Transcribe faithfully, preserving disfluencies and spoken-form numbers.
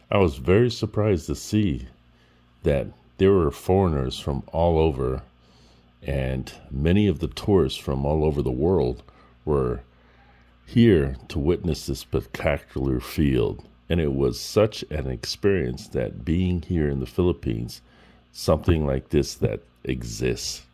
I was very surprised to see that there were foreigners from all over, and many of the tourists from all over the world were here to witness this spectacular field. And it was such an experience that being here in the Philippines, something like this that exists.